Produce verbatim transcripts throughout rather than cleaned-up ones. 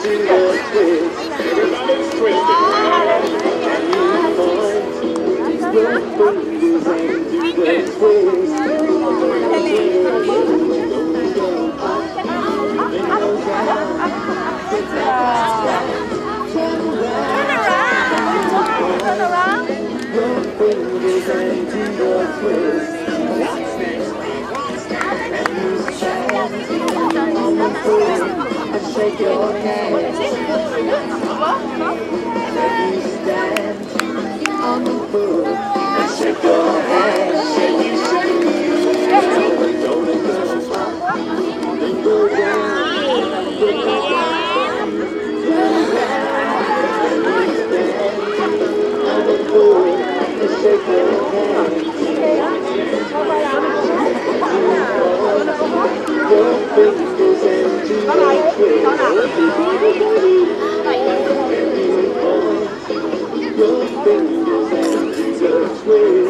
Shake your hand. Then you stand on the floor and shake your hand. Shake you, shake you. Don't let go up. Then go down. Go down. Then you stand on the floor and shake your hand. Your fingers into your twist. Your fingers into your twist.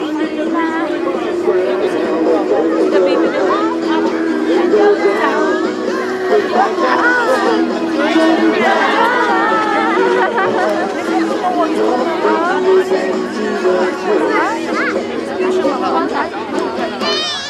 Then go down. Go back down. Your fingers into your twist.